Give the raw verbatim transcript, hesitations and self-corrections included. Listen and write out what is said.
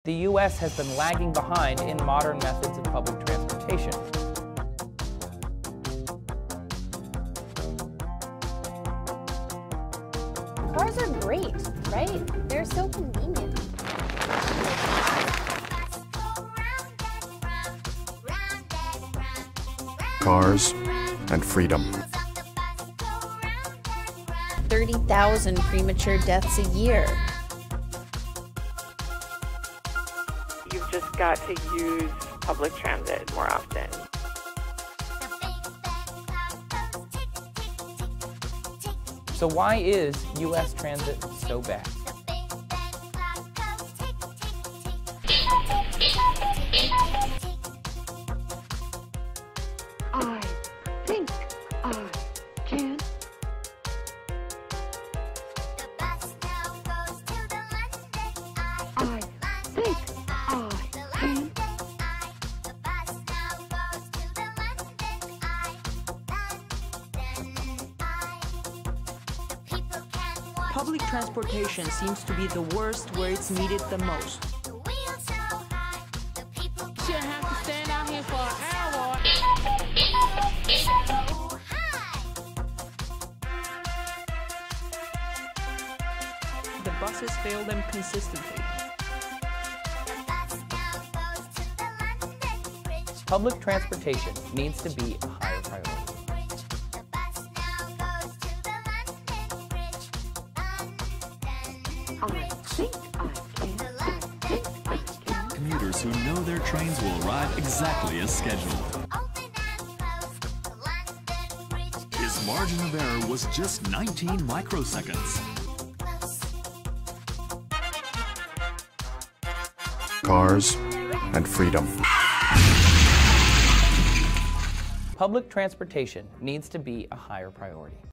the U S has been lagging behind in modern methods of public transportation. Cars are great, right? They're so convenient. Cars and freedom. thirty thousand premature deaths a year. You've just got to use public transit more often. So why is U S transit so bad? I think I can. I think I can. Public transportation seems to be the worst where it's needed the most. Shouldn't have to stand out here for an hour. The buses fail them consistently. Public transportation needs to be a higher priority. I think I can. I think I can. Commuters who know their trains will arrive exactly as scheduled. His margin of error was just nineteen microseconds. Cars and freedom. Public transportation needs to be a higher priority.